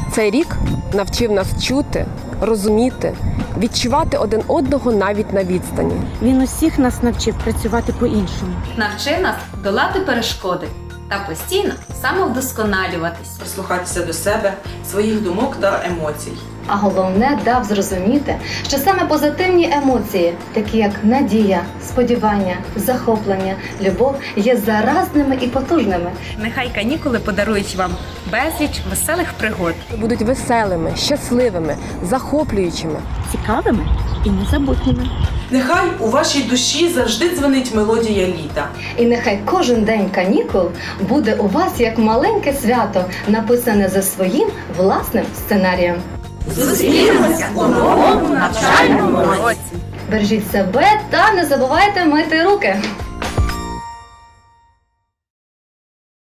Цей рік навчив нас чути, розуміти, відчувати один одного навіть на відстані. Він усіх нас навчив працювати по-іншому. Навчив нас долати перешкоди та постійно самовдосконалюватись. Прислухатися до себе, своїх думок та емоцій. А головне, дав зрозуміти, що саме позитивні емоції, такі як надія, сподівання, захоплення, любов, є заразними і потужними. Нехай канікули подарують вам безліч веселих пригод. Будуть веселими, щасливими, захоплюючими. Цікавими і незабутніми. Нехай у вашій душі завжди дзвенить мелодія літа. І нехай кожен день канікул буде у вас як маленьке свято, написане за своїм власним сценарієм. Зустрінемося у новому навчальному році! Бережіть себе та не забувайте мити руки.